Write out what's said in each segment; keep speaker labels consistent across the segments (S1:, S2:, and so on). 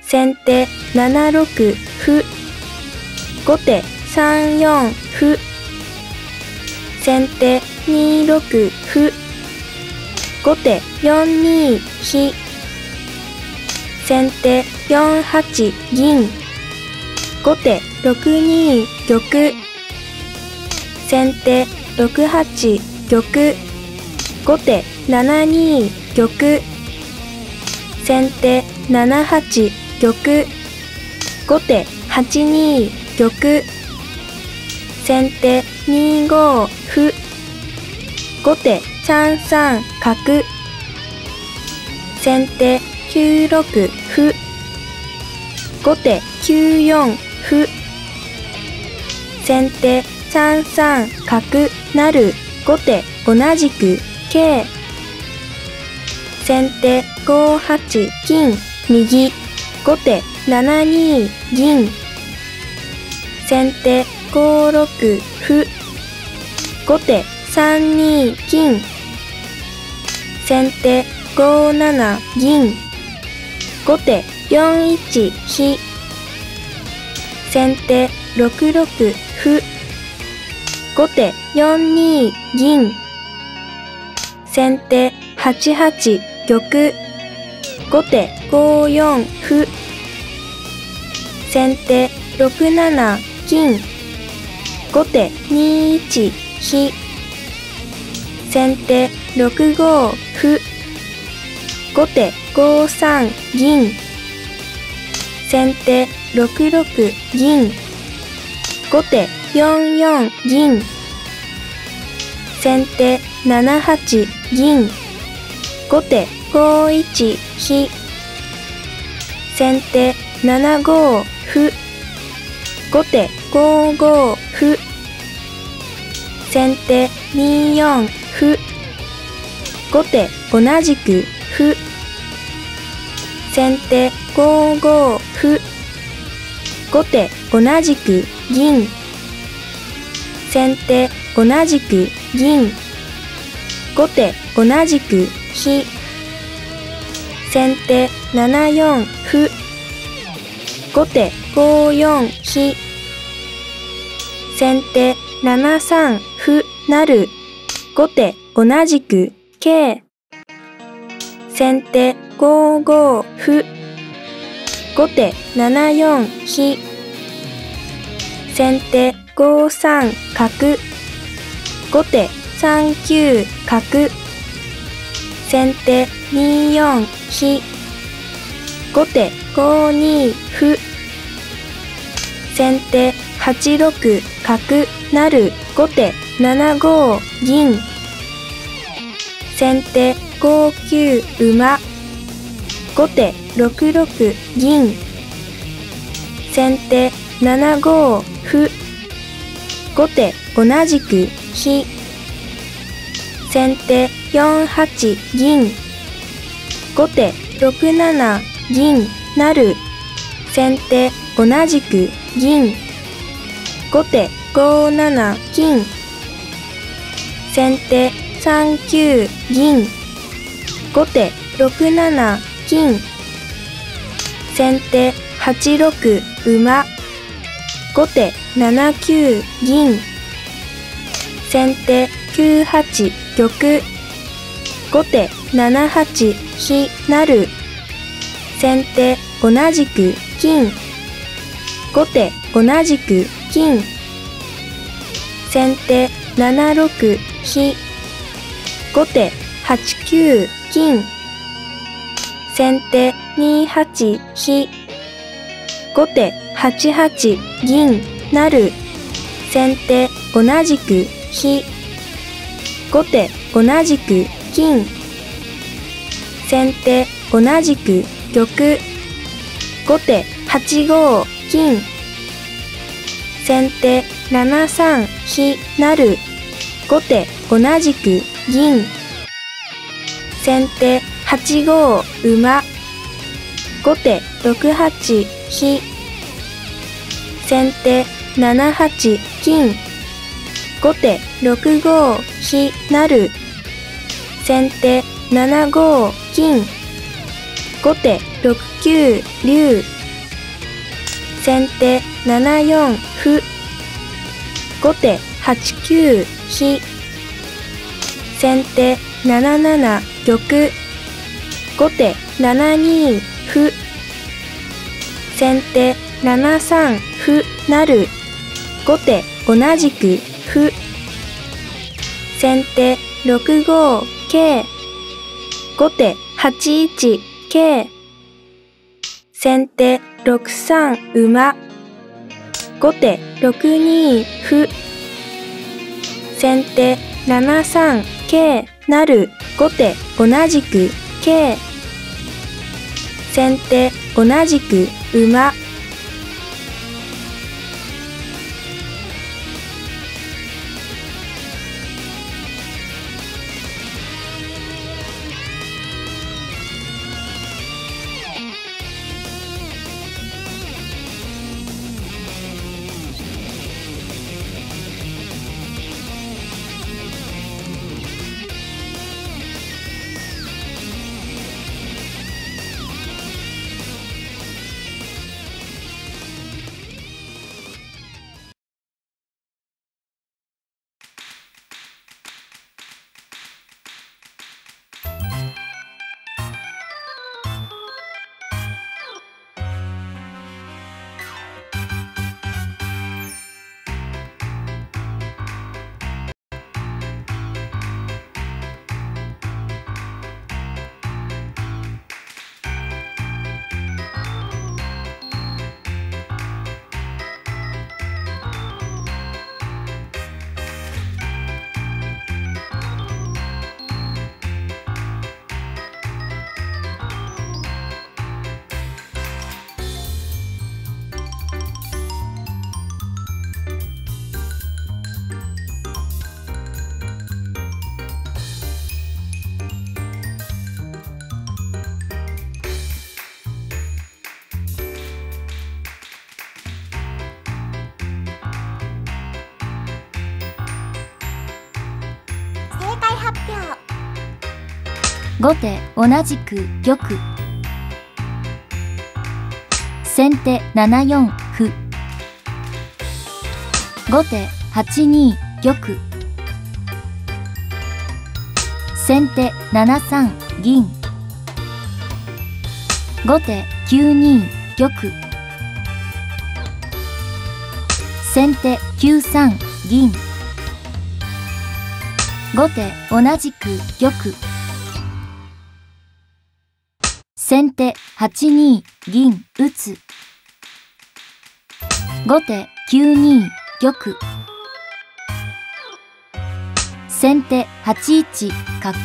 S1: 先手7六歩。後手3四歩。先手2六歩。後手4二飛。先手4八銀。後手6二玉。先手6八玉。後手7二玉。先手7八玉。後手8二玉。先手2五歩。後手3三角。先手9六歩。後手9四歩。先手3三角成。後手同じく桂。先手5八金右。後手7二銀。先手5六歩。後手3二金。先手5七銀。後手4一飛。先手6六歩。後手4二銀。先手8八玉。後手5四歩。先手6七金。後手2一飛。先手6五歩。後手5三銀。先手6六銀。後手4四銀。先手7八銀。後手5一飛。先手7五歩。後手5五歩。先手2四歩。後手同じく歩。先手5五歩。後手同じく銀。先手同じく銀。後手同じく飛。先手7四歩。後手5四飛。先手7三歩成。後手同じく桂。先手5五歩。後手7四飛。先手5三角。後手3九角。先手2四飛。後手5二歩。先手8六角成。後手7五銀。先手5九馬。後手6六銀。先手7五歩。後手同じく飛。先手4八銀。後手6七銀成。先手同じく銀。後手5七金。先手3九銀。後手6七金。先手8六馬。後手7九銀。先手9八玉。後手7八飛成。先手同じく金。後手同じく金。先手7六飛。後手8九金。先手2八飛。後手8八銀成。先手同じく飛。後手同じく金。先手同じく玉。後手8五金。先手7三飛成。後手同じく銀。先手8五馬。後手6八飛。先手7八金。後手6五飛成。先手7五金。後手6九竜。 先手7四歩、後手8九飛、先手7七玉、後手7二歩、先手7三歩成、後手同じく歩、先手6五桂、後手8一桂、先手6三馬、後手6二歩、先手7三桂成、後手同じく桂、先手同じく馬。
S2: 後手同じく玉、先手7四歩、後手8二玉、先手7三銀、後手9二玉、先手9三銀、後手同じく玉、先手8二銀打つ、後手9二玉、先手8一角。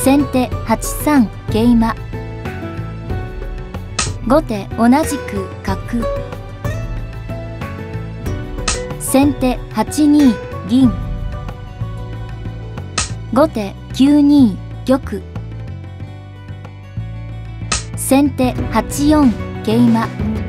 S2: 先手8三桂馬。後手同じく角。先手8二銀。後手9二玉。先手8四桂馬。